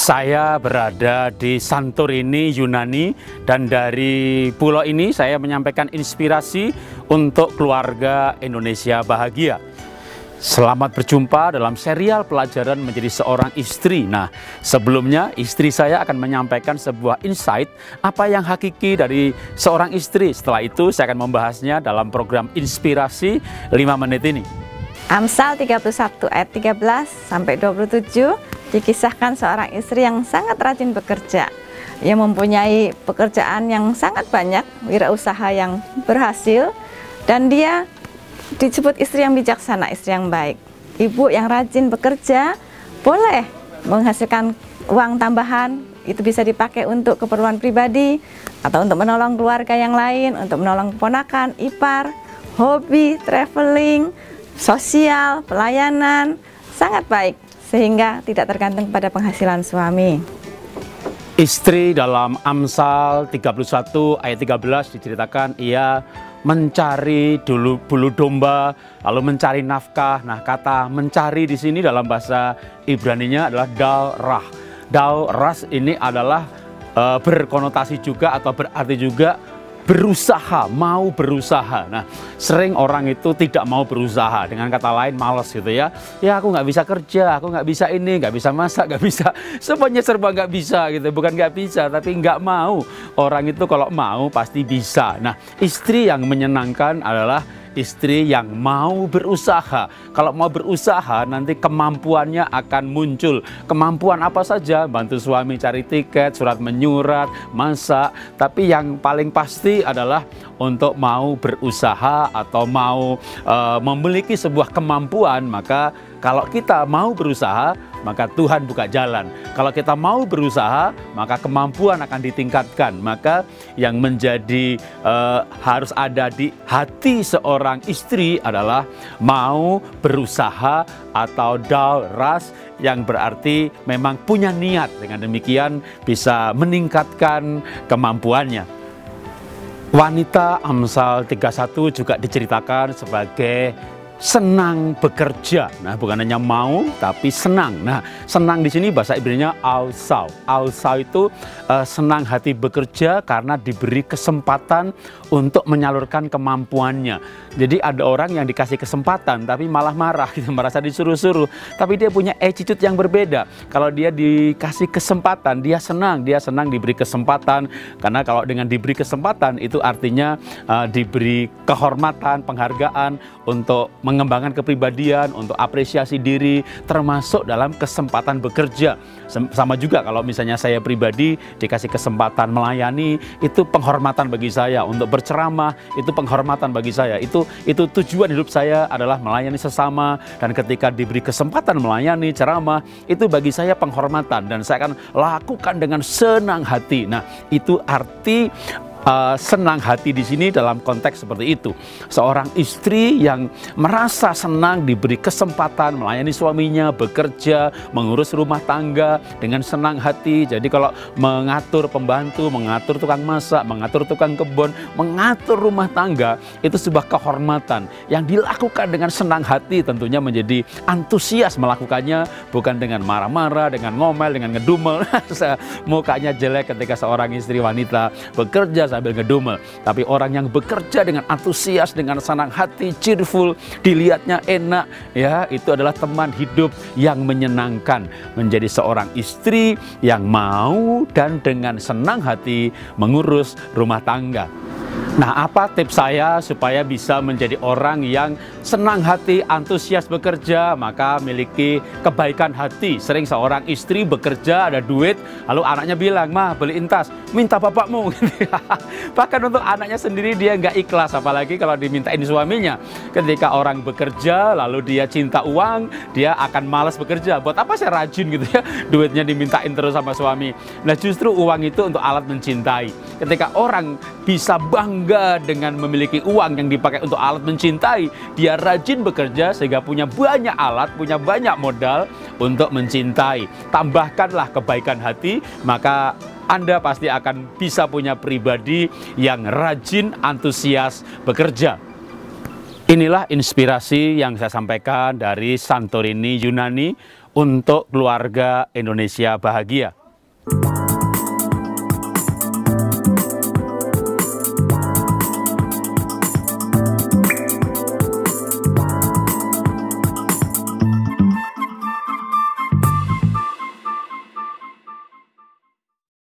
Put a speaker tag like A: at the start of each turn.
A: Saya berada di Santorini, Yunani, dan dari pulau ini saya menyampaikan inspirasi untuk keluarga Indonesia bahagia. Selamat berjumpa dalam serial pelajaran menjadi seorang istri. Nah, sebelumnya istri saya akan menyampaikan sebuah insight apa yang hakiki dari seorang istri. Setelah itu saya akan membahasnya dalam program inspirasi 5 menit ini.
B: Amsal 31 ayat 13 sampai 27 dikisahkan seorang istri yang sangat rajin bekerja. Ia mempunyai pekerjaan yang sangat banyak, wirausaha yang berhasil, dan dia disebut istri yang bijaksana, istri yang baik. Ibu yang rajin bekerja boleh menghasilkan uang tambahan, itu bisa dipakai untuk keperluan pribadi atau untuk menolong keluarga yang lain, untuk menolong keponakan, ipar, hobi, traveling, sosial, pelayanan, sangat baik, sehingga tidak tergantung pada penghasilan suami.
A: Istri dalam Amsal 31 ayat 13 diceritakan ia mencari bulu domba, lalu mencari nafkah. Nah, kata mencari di sini dalam bahasa Ibraninya adalah dalrah. Dalras ini adalah berkonotasi juga atau berarti juga berusaha, mau berusaha. Nah, sering orang itu tidak mau berusaha, dengan kata lain malas gitu ya. Ya, aku nggak bisa kerja, aku nggak bisa ini, nggak bisa masak, nggak bisa, semuanya serba nggak bisa gitu. Bukan nggak bisa, tapi nggak mau. Orang itu kalau mau pasti bisa. Nah, istri yang menyenangkan adalah istri yang mau berusaha. Kalau mau berusaha, nanti kemampuannya akan muncul. Kemampuan apa saja? Bantu suami cari tiket, surat menyurat, masak. Tapi yang paling pasti adalah untuk mau berusaha atau mau memiliki sebuah kemampuan. Maka kalau kita mau berusaha, maka Tuhan buka jalan. Kalau kita mau berusaha, maka kemampuan akan ditingkatkan. Maka yang menjadi harus ada di hati seorang istri adalah mau berusaha atau dalras, yang berarti memang punya niat. Dengan demikian bisa meningkatkan kemampuannya. Wanita Amsal 31 juga diceritakan sebagai senang bekerja. Nah, bukan hanya mau, tapi senang. Nah, senang di sini bahasa Ibraninya ausau. Ausau itu senang hati bekerja karena diberi kesempatan untuk menyalurkan kemampuannya. Jadi ada orang yang dikasih kesempatan tapi malah marah, gitu, merasa disuruh-suruh. Tapi dia punya attitude yang berbeda. Kalau dia dikasih kesempatan, dia senang diberi kesempatan. Karena kalau dengan diberi kesempatan itu artinya diberi kehormatan, penghargaan untuk mengembangkan kepribadian, untuk apresiasi diri, termasuk dalam kesempatan bekerja. Sama juga kalau misalnya saya pribadi dikasih kesempatan melayani, itu penghormatan bagi saya. Untuk berceramah, itu penghormatan bagi saya. Itu tujuan hidup saya adalah melayani sesama, dan ketika diberi kesempatan melayani, ceramah, itu bagi saya penghormatan, dan saya akan lakukan dengan senang hati. Nah, itu arti senang hati di sini dalam konteks seperti itu. Seorang istri yang merasa senang diberi kesempatan melayani suaminya, bekerja, mengurus rumah tangga dengan senang hati. Jadi kalau mengatur pembantu, mengatur tukang masak, mengatur tukang kebun, mengatur rumah tangga, itu sebuah kehormatan yang dilakukan dengan senang hati, tentunya menjadi antusias melakukannya, bukan dengan marah-marah, dengan ngomel, dengan ngedumel. Mukanya jelek ketika seorang istri wanita bekerja sambil ngedumel. Tapi orang yang bekerja dengan antusias, dengan senang hati, cheerful, dilihatnya enak, ya, itu adalah teman hidup yang menyenangkan. Menjadi seorang istri yang mau dan dengan senang hati mengurus rumah tangga. Nah, apa tips saya supaya bisa menjadi orang yang senang hati, antusias bekerja, maka miliki kebaikan hati. Sering seorang istri bekerja, ada duit, lalu anaknya bilang, "Mah, beliin tas," "minta bapakmu." Bahkan untuk anaknya sendiri dia nggak ikhlas, apalagi kalau dimintain suaminya. Ketika orang bekerja, lalu dia cinta uang, dia akan malas bekerja. Buat apa saya rajin gitu ya, duitnya dimintain terus sama suami. Nah, justru uang itu untuk alat mencintai. Ketika orang bisa bangga dengan memiliki uang yang dipakai untuk alat mencintai, dia rajin bekerja sehingga punya banyak alat, punya banyak modal untuk mencintai. Tambahkanlah kebaikan hati, maka Anda pasti akan bisa punya pribadi yang rajin, antusias bekerja. Inilah inspirasi yang saya sampaikan dari Santorini, Yunani, untuk keluarga Indonesia bahagia.
B: kasih.